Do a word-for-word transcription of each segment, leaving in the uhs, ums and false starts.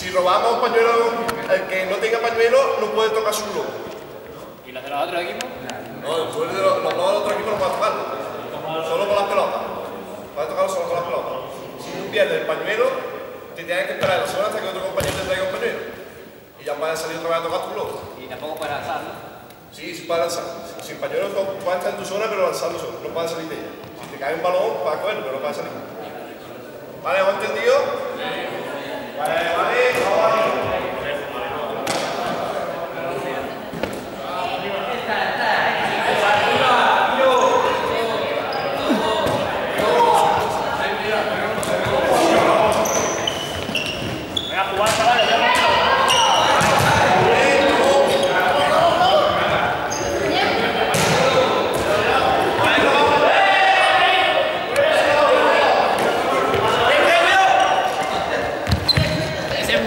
si robamos un pañuelo, el que no tenga pañuelo no puede tocar su globo. ¿Y los de los otros equipos? No, después de los, los globos del otro equipo no pueden tocarlo. Solo con las pelotas. Puedes tocarlo solo con las pelotas. Si tú pierdes el pañuelo, te tienes que esperar la zona hasta que otro compañero te traiga un pañuelo. Y ya puedes salir otra vez a tocar tu globo. Y tampoco para lanzar, ¿no? Sí, sí puedes lanzar. Sin pañuelo puedes estar en tu zona, pero lanzando solo. No puedes salir de ella. Si te cae un balón, puedes cogerlo, pero no puedes salir. ¿Vale? ¿Hemos entendido? Vale, vale, vamos. Ese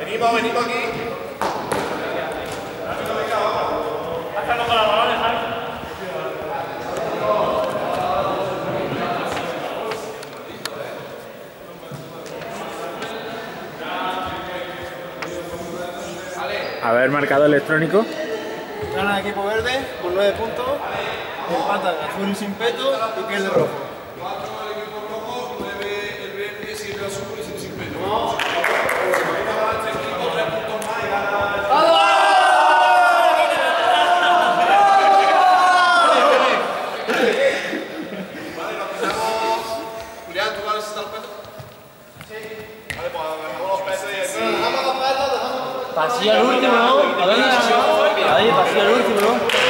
Venimos, venimos aquí. Hasta con la balón, Javi. A ver, marcado electrónico. Gana el equipo verde por nueve puntos, empatan azul y sin peto y pierde rojo. cuatro el equipo rojo, nueve el verde, siete el azul y siete sin peto. No. Este equipo, tres puntos más y gana. Vale, nos quitamos. Julián, ¿tú vales el peto? Sí. Vale, pues dejamos los pesos y aquí. Dejamos los petos, dejamos los petos. Pasillo al último, ¿no? ¿A dónde se va? Ahí, pasillo al último, ¿no?